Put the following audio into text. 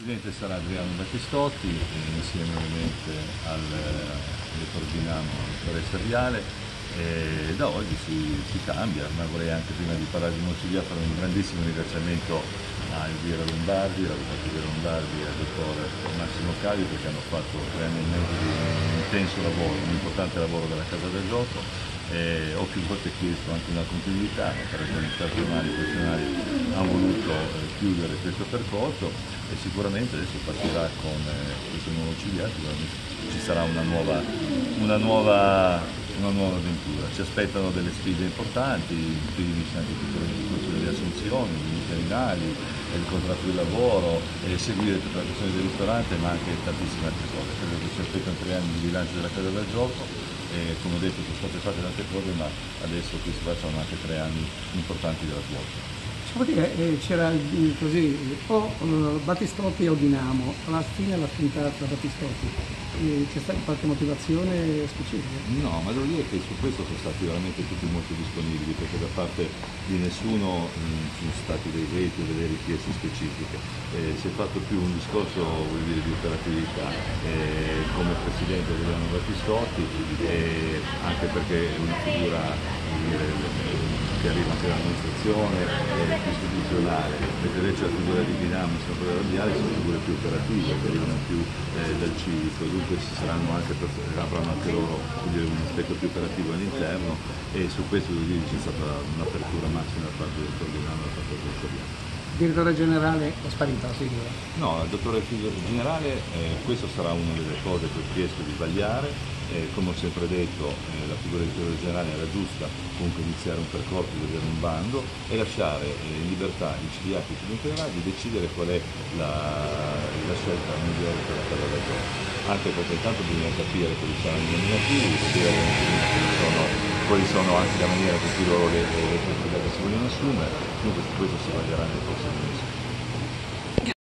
Presidente sarà Adriano Battistotti, insieme ovviamente al direttore Dinamo, dottoressa Viale. Da oggi si cambia, ma vorrei anche prima di parlare di Monsivia fare un grandissimo ringraziamento a Elvira Lombardi, all'avvocato Elvira Lombardi e al dottor Massimo Cavi, perché hanno fatto 3 anni e mezzo di un intenso lavoro, un importante lavoro della Casa del Gioco. Ho più volte chiesto anche una continuità, ma per ragioni personali e professionali hanno voluto chiudere questo percorso e sicuramente adesso partirà con questo nuovo CDA, sicuramente ci sarà una nuova avventura. Ci aspettano delle sfide importanti, in primis anche tutto il discorso delle assunzioni, gli interinali, il contratto di lavoro, seguire tutta la questione del ristorante, ma anche tantissime altre cose. Credo che ci aspettano 3 anni di bilancio della Casa del Gioco. Come ho detto sono state fatte tante cose, ma adesso qui si facciano anche 3 anni importanti della svolta. Si può dire c'era così o Battistotti o Dinamo, alla fine l'ha spuntata Battistotti. C'è stata qualche motivazione specifica? No, ma devo dire che su questo sono stati veramente tutti molto disponibili, perché da parte di nessuno ci sono stati dei veti o delle richieste specifiche. Si è fatto più un discorso, voglio dire, di operatività come presidente Adriano Battistotti, anche perché è una figura, voglio dire, che arriva anche dall'amministrazione, più istituzionale, mentre invece la figura di Dinamo e quella della Viale sono figure più operative, che arrivano più dal civico, dunque ci saranno avranno anche loro un aspetto più operativo all'interno, e su questo devo dire c'è stata un'apertura massima da parte del dottor Dinamo e da parte del dottor Viale. Il direttore generale è sparita la figura? No, il dottore generale, questa sarà una delle cose che ho chiesto di vagliare. Come ho sempre detto, la figura del direttore generale era giusta, comunque iniziare un percorso, di avere un bando e lasciare in libertà i CDA che ci entrerà di decidere qual è la scelta migliore per la Casa del Gioco. Anche perché intanto bisogna capire quali saranno i nominativi, vedere quali sono anche la maniera con cui loro le si vogliono assumere, dunque questo si vaglierà nel prossimo mese.